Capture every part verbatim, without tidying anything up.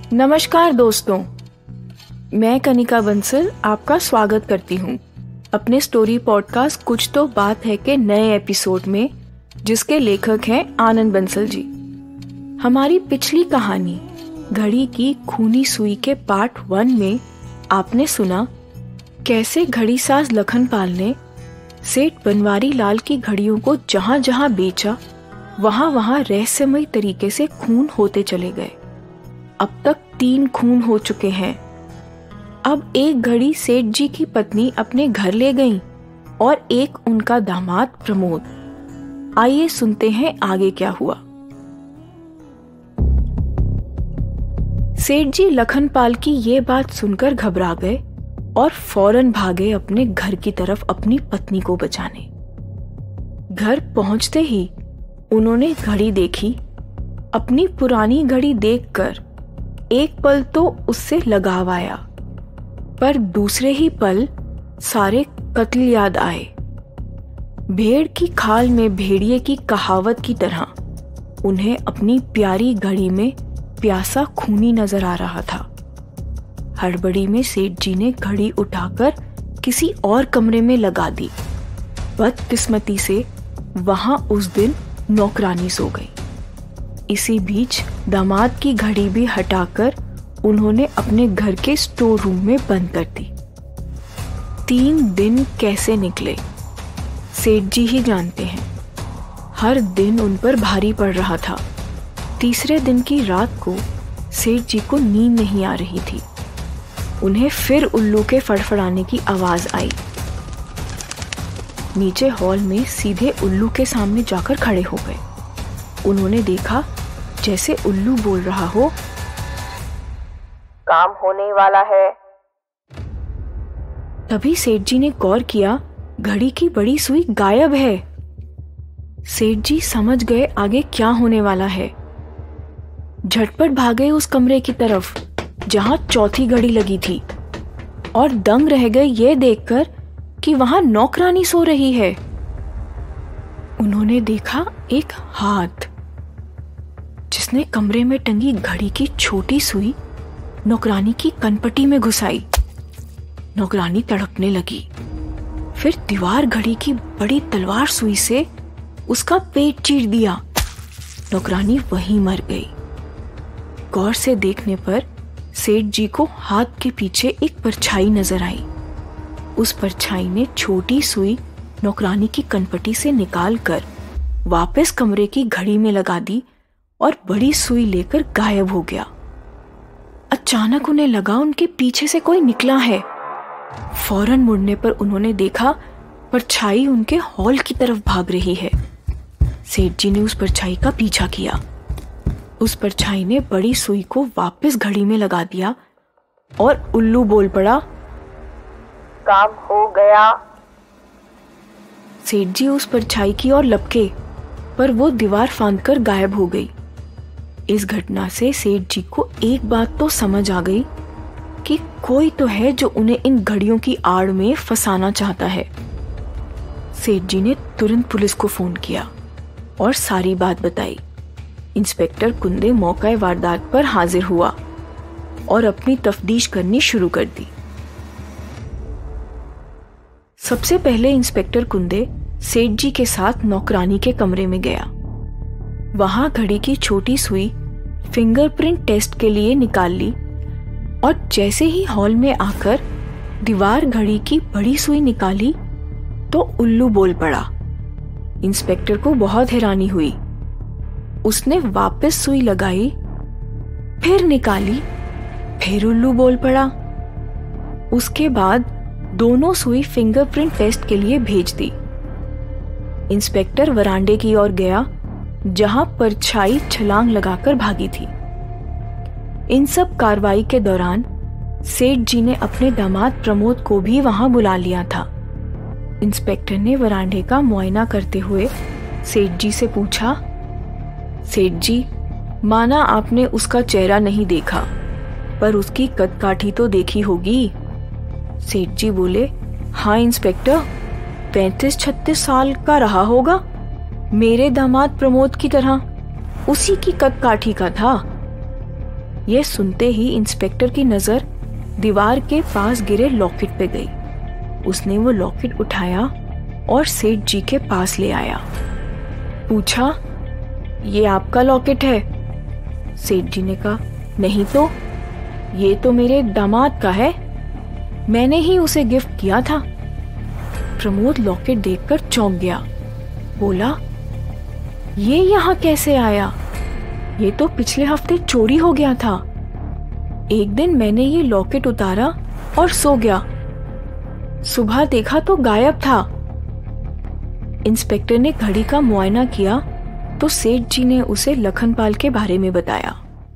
नमस्कार दोस्तों, मैं कनिका बंसल आपका स्वागत करती हूँ अपने स्टोरी पॉडकास्ट कुछ तो बात है के नए एपिसोड में, जिसके लेखक हैं आनंद बंसल जी। हमारी पिछली कहानी घड़ी की खूनी सुई के पार्ट वन में आपने सुना कैसे घड़ी साज लखनपाल ने सेठ बनवारी लाल की घड़ियों को जहां जहां बेचा वहां वहां रहस्यमय तरीके से खून होते चले गए। अब तक तीन खून हो चुके हैं। अब एक घड़ी सेठ जी की पत्नी अपने घर ले गईं और एक उनका दामाद प्रमोद। आइए सुनते हैं आगे क्या हुआ। सेठ जी लखनपाल की ये बात सुनकर घबरा गए और फौरन भागे अपने घर की तरफ अपनी पत्नी को बचाने। घर पहुंचते ही उन्होंने घड़ी देखी। अपनी पुरानी घड़ी देखकर एक पल तो उससे लगाव आया, पर दूसरे ही पल सारे कत्ल याद आए। भेड़ की खाल में भेड़िए की कहावत की तरह उन्हें अपनी प्यारी घड़ी में प्यासा खूनी नजर आ रहा था। हड़बड़ी में सेठ जी ने घड़ी उठाकर किसी और कमरे में लगा दी। बदकिस्मती से वहां उस दिन नौकरानी सो गई। इसी बीच दामाद की घड़ी भी हटाकर उन्होंने अपने घर के स्टोर रूम में बंद कर दी। तीन दिन कैसे निकले सेठ जी ही जानते हैं। हर दिन उन पर भारी पड़ रहा था। तीसरे दिन की रात को सेठ जी को नींद नहीं आ रही थी। उन्हें फिर उल्लू के फड़फड़ाने की आवाज आई। नीचे हॉल में सीधे उल्लू के सामने जाकर खड़े हो गए। उन्होंने देखा जैसे उल्लू बोल रहा हो, काम होने वाला है। तभी सेठ जी ने गौर किया घड़ी की बड़ी सुई गायब है। सेठ जी समझ गए आगे क्या होने वाला है। झटपट भागे उस कमरे की तरफ जहां चौथी घड़ी लगी थी और दंग रह गए ये देखकर कि वहां नौकरानी सो रही है। उन्होंने देखा एक हाथ जिसने कमरे में टंगी घड़ी की छोटी सुई नौकरानी की कनपटी में घुसाई। नौकरानी तड़पने लगी। फिर दीवार घड़ी की बड़ी तलवार सुई से उसका पेट चीर दिया। नौकरानी वहीं मर गई। गौर से देखने पर सेठ जी को हाथ के पीछे एक परछाई नजर आई। उस परछाई ने छोटी सुई नौकरानी की कनपटी से निकालकर वापस कमरे की घड़ी में लगा दी और बड़ी सुई लेकर गायब हो गया। अचानक उन्हें लगा उनके पीछे से कोई निकला है। फौरन मुड़ने पर उन्होंने देखा परछाई उनके हॉल की तरफ भाग रही है। सेठ जी ने उस परछाई का पीछा किया। उस परछाई ने बड़ी सुई को वापस घड़ी में लगा दिया और उल्लू बोल पड़ा, काम हो गया। सेठ जी उस परछाई की ओर लपके, पर वो दीवार फांदकर गायब हो गई। इस घटना से सेठ जी को एक बात तो समझ आ गई कि कोई तो है जो उन्हें इन घड़ियों की आड़ में फंसाना चाहता है। सेठ जी ने तुरंत पुलिस को फोन किया और सारी बात बताई। इंस्पेक्टर कुंदे मौका वारदात पर हाजिर हुआ और अपनी तफ्तीश करनी शुरू कर दी। सबसे पहले इंस्पेक्टर कुंदे सेठ जी के साथ नौकरानी के कमरे में गया। वहां घड़ी की छोटी सुई फिंगरप्रिंट टेस्ट के लिए निकाल ली और जैसे ही हॉल में आकर दीवार घड़ी की बड़ी सुई निकाली तो उल्लू बोल पड़ा। इंस्पेक्टर को बहुत हैरानी हुई। उसने वापस सुई लगाई, फिर निकाली, फिर उल्लू बोल पड़ा। उसके बाद दोनों सुई फिंगरप्रिंट टेस्ट के लिए भेज दी। इंस्पेक्टर वरांडे की ओर गया जहां परछाई छलांग लगाकर भागी थी। इन सब कार्रवाई के दौरान सेठ जी ने अपने दामाद प्रमोद को भी वहां बुला लिया था। इंस्पेक्टर ने वरांडे का मुआयना करते हुए सेठ जी से पूछा, सेठ जी, माना आपने उसका चेहरा नहीं देखा, पर उसकी कदकाठी तो देखी होगी। सेठ जी बोले, हाँ इंस्पेक्टर, पैंतीस छत्तीस साल का रहा होगा, मेरे दामाद प्रमोद की तरह, उसी की कदकाठी का था। यह सुनते ही इंस्पेक्टर की नजर दीवार के पास गिरे लॉकेट पे गई। उसने वो लॉकेट उठाया और सेठ जी के पास ले आया। पूछा, ये आपका लॉकेट है? सेठ जी ने कहा, नहीं तो, ये तो मेरे दामाद का है, मैंने ही उसे गिफ्ट किया था। प्रमोद लॉकेट देखकर चौंक गया। बोला, ये यहाँ कैसे आया? ये तो पिछले हफ्ते चोरी हो गया था। एक दिन मैंने ये लॉकेट उतारा और सो गया, सुबह देखा तो गायब था। इंस्पेक्टर ने घड़ी का मुआयना किया तो सेठ जी ने उसे लखनपाल के बारे में बताया।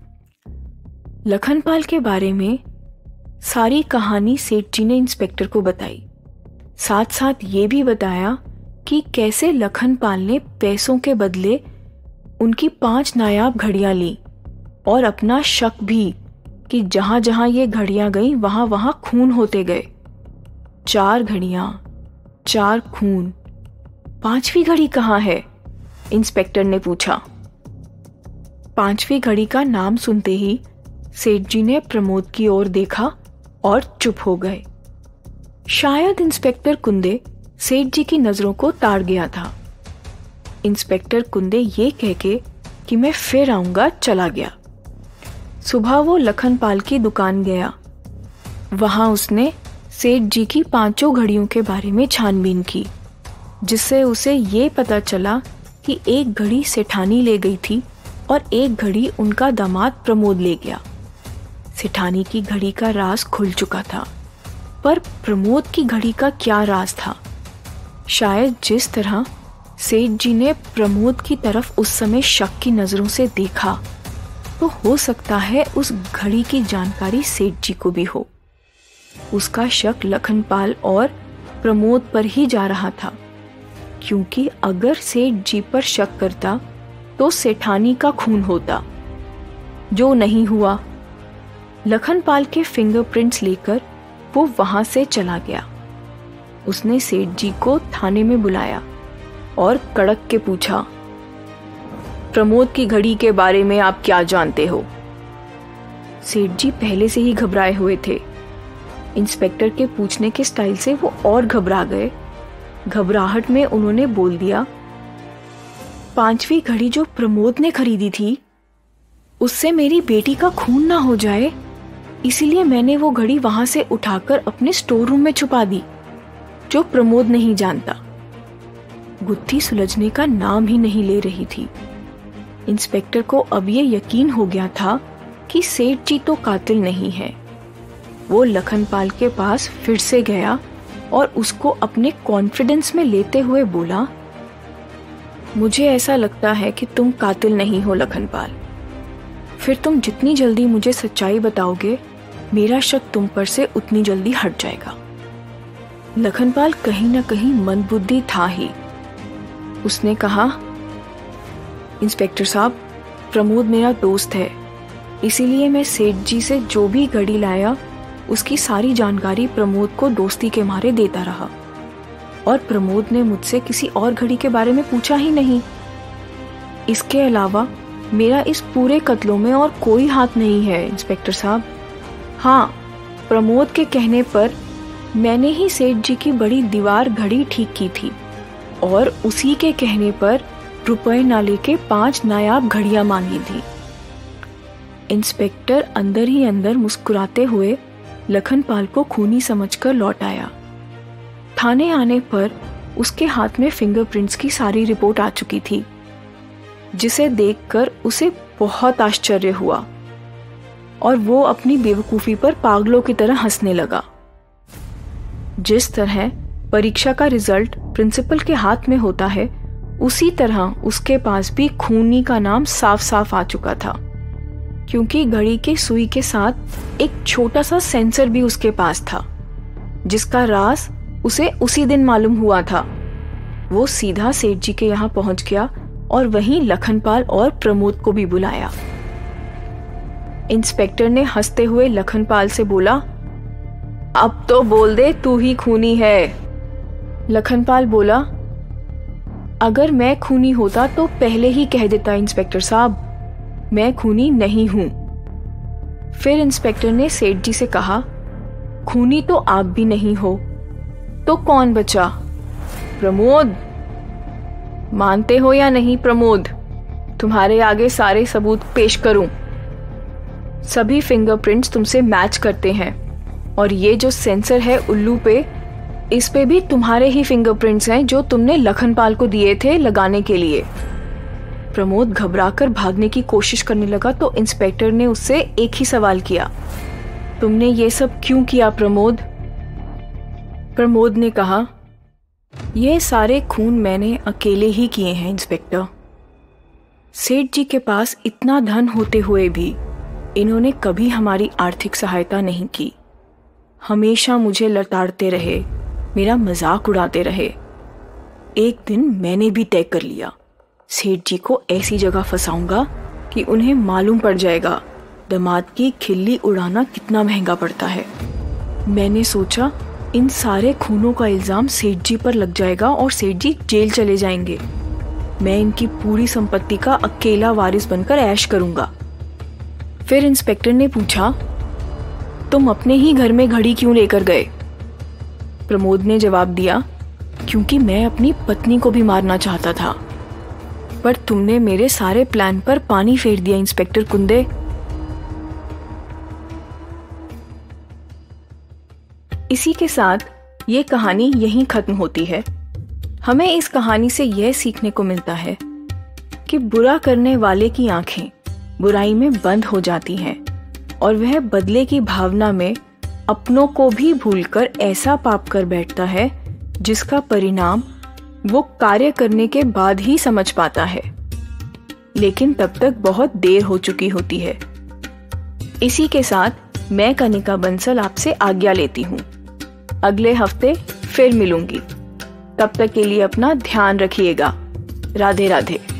लखनपाल के बारे में सारी कहानी सेठ जी ने इंस्पेक्टर को बताई। साथ साथ ये भी बताया कि कैसे लखनपाल ने पैसों के बदले उनकी पांच नायाब घड़ियां ली और अपना शक भी कि जहां जहां ये घड़ियां गईं वहां वहां खून होते गए। चार घड़ियां, चार खून, पांचवी घड़ी कहाँ है? इंस्पेक्टर ने पूछा। पांचवी घड़ी का नाम सुनते ही सेठ जी ने प्रमोद की ओर देखा और चुप हो गए। शायद इंस्पेक्टर कुंदे सेठ जी की नजरों को ताड़ गया था। इंस्पेक्टर कुंदे ये कह के कि मैं फिर आऊंगा चला गया। सुबह वो लखनपाल की दुकान गया। वहां उसने सेठ जी की पांचों घड़ियों के बारे में छानबीन की, जिससे उसे ये पता चला कि एक घड़ी सेठानी ले गई थी और एक घड़ी उनका दामाद प्रमोद ले गया। सेठानी की घड़ी का राज खुल चुका था, पर प्रमोद की घड़ी का क्या राज था? शायद जिस तरह सेठ जी ने प्रमोद की तरफ उस समय शक की नजरों से देखा, तो हो सकता है उस घड़ी की जानकारी सेठ जी को भी हो। उसका शक लखनपाल और प्रमोद पर ही जा रहा था, क्योंकि अगर सेठ जी पर शक करता तो सेठानी का खून होता, जो नहीं हुआ। लखनपाल के फिंगरप्रिंट्स लेकर वो वहां से चला गया। उसने सेठ जी को थाने में बुलाया और कड़क के पूछा, प्रमोद की घड़ी के बारे में आप क्या जानते हो? सेठ जी पहले से ही घबराए हुए थे। इंस्पेक्टर के पूछने के स्टाइल से वो और घबरा गए। घबराहट में उन्होंने बोल दिया, पांचवी घड़ी जो प्रमोद ने खरीदी थी, उससे मेरी बेटी का खून ना हो जाए, इसीलिए मैंने वो घड़ी वहां से उठाकर अपने स्टोर रूम में छुपा दी, जो प्रमोद नहीं जानता। गुत्थी सुलझने का नाम ही नहीं ले रही थी। इंस्पेक्टर को अब ये यकीन हो गया था कि सेठ जी तो कातिल नहीं है। वो लखनपाल के पास फिर से गया और उसको अपने कॉन्फिडेंस में लेते हुए बोला, मुझे ऐसा लगता है कि तुम कातिल नहीं हो लखनपाल। फिर तुम जितनी जल्दी मुझे सच्चाई बताओगे, मेरा शक तुम पर से उतनी जल्दी हट जाएगा। लखनपाल कहीं ना कहीं मंदबुद्धि था ही। उसने कहा, इंस्पेक्टर साहब, प्रमोद मेरा दोस्त है, इसीलिए मैं सेठ जी से जो भी घड़ी लाया उसकी सारी जानकारी प्रमोद को दोस्ती के मारे देता रहा, और प्रमोद ने मुझसे किसी और घड़ी के बारे में पूछा ही नहीं। इसके अलावा मेरा इस पूरे कत्लों में और कोई हाथ नहीं है इंस्पेक्टर साहब। हाँ, प्रमोद के कहने पर मैंने ही सेठ जी की बड़ी दीवार घड़ी ठीक की थी, और उसी के कहने पर रुपए ना लेके पांच नायाब घड़ियां मांगी थी। इंस्पेक्टर अंदर ही अंदर मुस्कुराते हुए लखनपाल को खूनी समझकर लौट आया। थाने आने पर उसके हाथ में फिंगरप्रिंट्स की सारी रिपोर्ट आ चुकी थी, जिसे देखकर उसे बहुत आश्चर्य हुआ और वो अपनी बेवकूफी पर पागलों की तरह हंसने लगा। जिस तरह परीक्षा का रिजल्ट प्रिंसिपल के हाथ में होता है, उसी तरह उसके पास भी खूनी का नाम साफ साफ आ चुका था, क्योंकि घड़ी के सुई के साथ एक छोटा सा सेंसर भी उसके पास था, जिसका राज उसे उसी दिन मालूम हुआ था। वो सीधा सेठ जी के यहाँ पहुंच गया और वहीं लखनपाल और प्रमोद को भी बुलाया। इंस्पेक्टर ने हंसते हुए लखनपाल से बोला, अब तो बोल दे तू ही खूनी है। लखनपाल बोला, अगर मैं खूनी होता तो पहले ही कह देता इंस्पेक्टर साहब, मैं खूनी नहीं हूं। फिर इंस्पेक्टर ने सेठ जी से कहा, खूनी तो आप भी नहीं हो, तो कौन बचा? प्रमोद। मानते हो या नहीं प्रमोद? तुम्हारे आगे सारे सबूत पेश करूं? सभी फिंगरप्रिंट्स तुमसे मैच करते हैं और ये जो सेंसर है उल्लू पे, इस पे भी तुम्हारे ही फिंगरप्रिंट्स हैं जो तुमने लखनपाल को दिए थे लगाने के लिए। प्रमोद घबराकर भागने की कोशिश करने लगा तो इंस्पेक्टर ने उससे एक ही सवाल किया, तुमने ये सब क्यों किया प्रमोद? प्रमोद ने कहा, ये सारे खून मैंने अकेले ही किए हैं इंस्पेक्टर। सेठ जी के पास इतना धन होते हुए भी इन्होंने कभी हमारी आर्थिक सहायता नहीं की। हमेशा मुझे लताड़ते रहे, मेरा मजाक उड़ाते रहे। एक दिन मैंने भी तय कर लिया, सेठ जी को ऐसी जगह फंसाऊंगा कि उन्हें मालूम पड़ जाएगा दामाद की खिल्ली उड़ाना कितना महंगा पड़ता है। मैंने सोचा इन सारे खूनों का इल्जाम सेठ जी पर लग जाएगा और सेठ जी जेल चले जाएंगे। मैं इनकी पूरी संपत्ति का अकेला वारिस बनकर ऐश करूंगा। फिर इंस्पेक्टर ने पूछा, तुम अपने ही घर में घड़ी क्यों लेकर गए? प्रमोद ने जवाब दिया, क्योंकि मैं अपनी पत्नी को भी मारना चाहता था, पर तुमने मेरे सारे प्लान पर पानी फेर दिया इंस्पेक्टर कुंदे। इसी के साथ ये कहानी यहीं खत्म होती है। हमें इस कहानी से यह सीखने को मिलता है कि बुरा करने वाले की आंखें बुराई में बंद हो जाती हैं और वह बदले की भावना में अपनों को भी भूलकर ऐसा पाप कर बैठता है जिसका परिणाम वो कार्य करने के बाद ही समझ पाता है, लेकिन तब तक बहुत देर हो चुकी होती है। इसी के साथ मैं कनिका बंसल आपसे आज्ञा लेती हूँ। अगले हफ्ते फिर मिलूंगी। तब तक के लिए अपना ध्यान रखिएगा। राधे राधे।